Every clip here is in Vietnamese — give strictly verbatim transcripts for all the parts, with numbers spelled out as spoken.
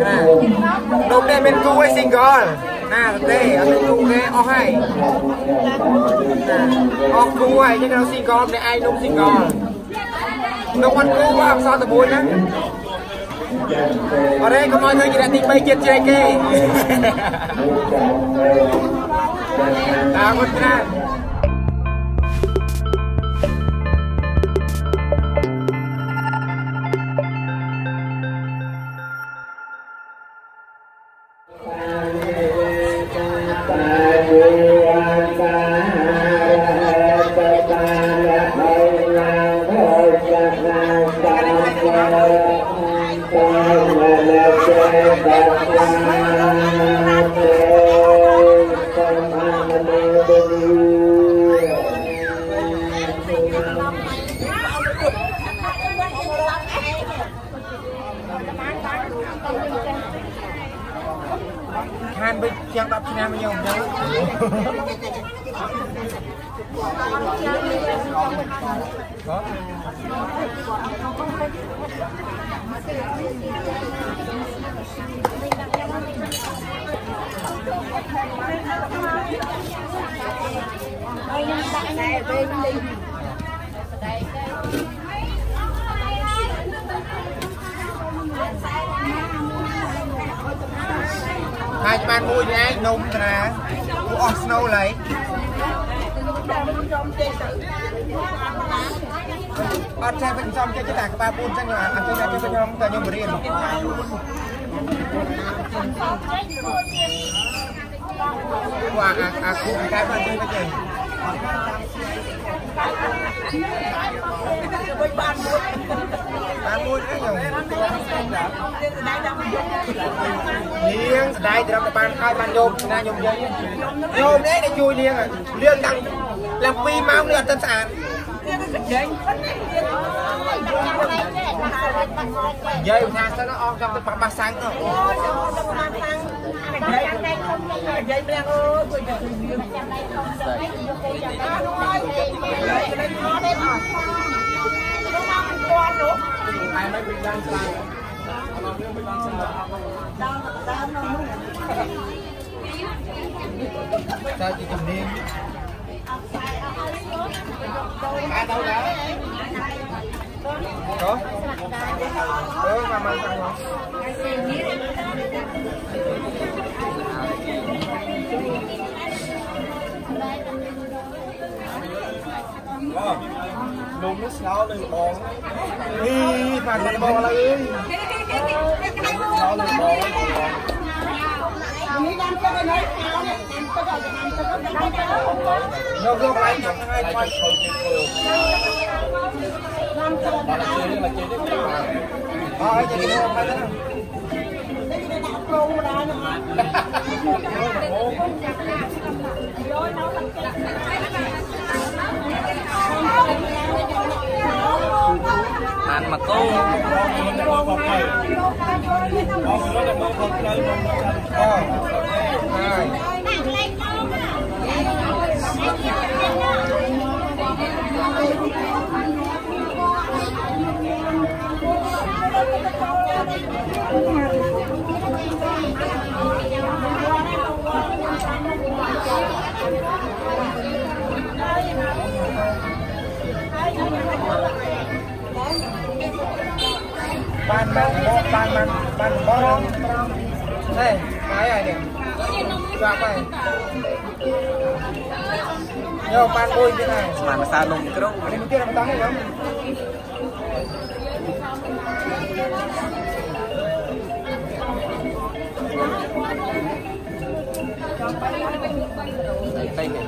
nôm đây bên cu hay single nè đây ở bên cu đây o hay o cu hay chứ đâu single để ai nôm single nôm ăn cu quá sao tập buồn á ở đây có mọi người chỉ đã tìm bay chết chơi kê à một cái Hàn bị chẳng đọc cho nam nhau nhớ có hai bạn mua đi anh nôm nè của on snow lấy on xe bên trong cho cái tạc ba pun chắc là ăn chơi ra chơi bên trong tờ nhung bền qua à à khu cái bên đây cái gì bạn mua cái nhiều liêng đây thì nó bạn hai bạn nhôm ra nhôm dây nhôm đấy để chui liêng à liêng đằng làm phi máu liêng tân sản dây thang sao nó on trong cái ba sáng rồi dây liêng ơi ai mới bị đăng sai sao chị cầm điên ai đâu đó có ừ mà mà đúng nó sao lên bò đi mà con bò là ơi sao lên bò nó vô lại chẳng hai quay thôi chị đi không phải đó ăn mà cô ban ban ban ban ban bong đây cái này nè chọc này vô ban bôi thế này mà mà sao nung cái đó anh em kia là tao hay không đây này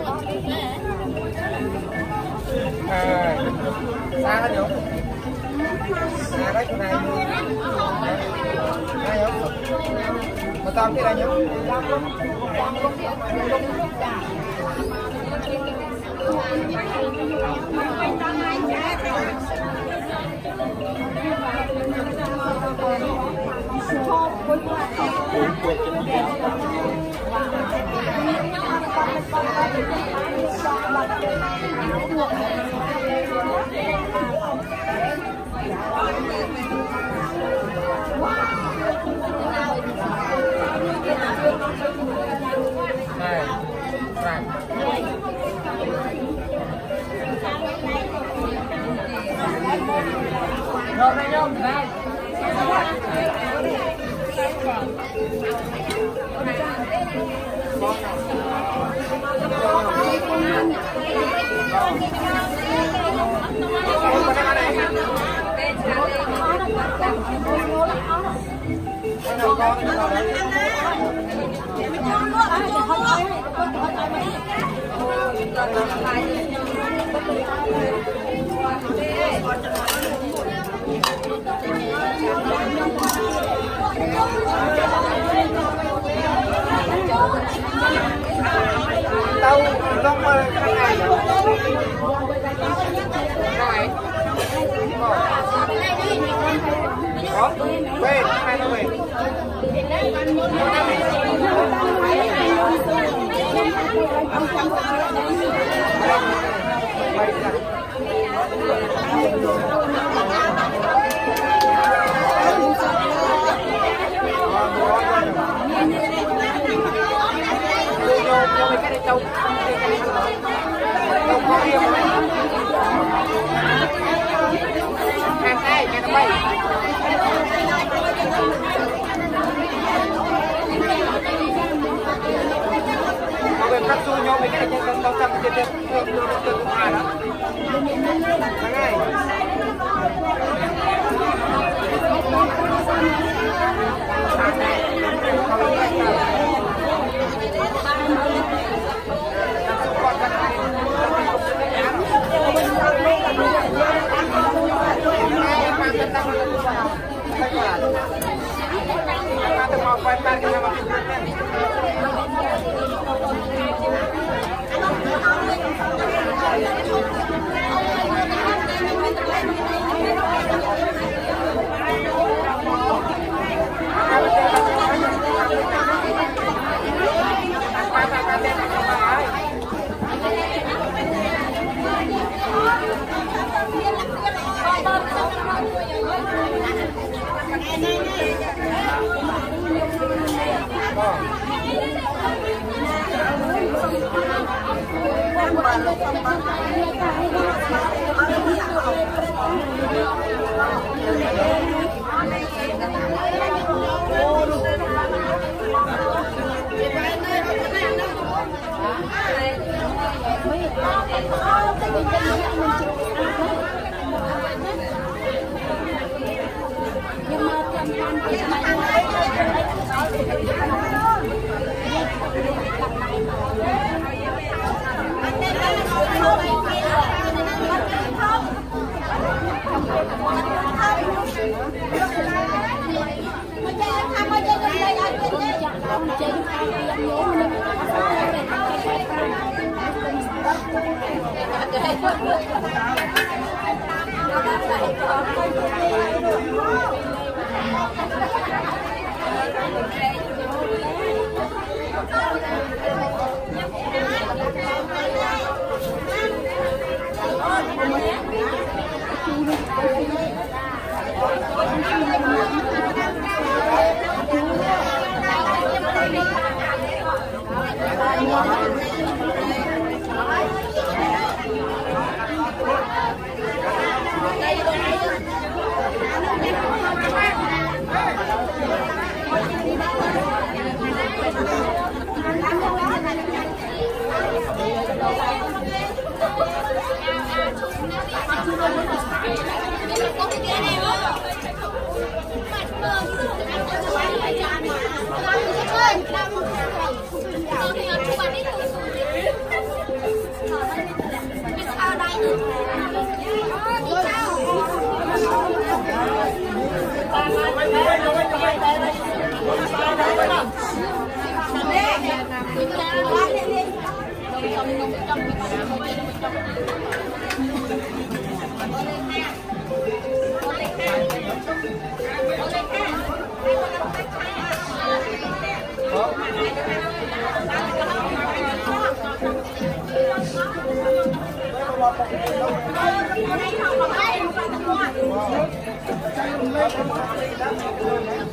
à xa nó nhổ xa đấy chỗ này đây không mà to cái này nhổ Wow. tao long mà cái này rồi đó về hai nó về cho mấy cái này trâu trâu có riêng hàng tay cái nó bay mọi người cắt xu nhau mấy cái này trên tao chăm trên trên trên trên trên ngoài đó tháng ngày Hãy subscribe cho kênh Ghiền Mì Gõ để không bỏ lỡ những video hấp dẫn.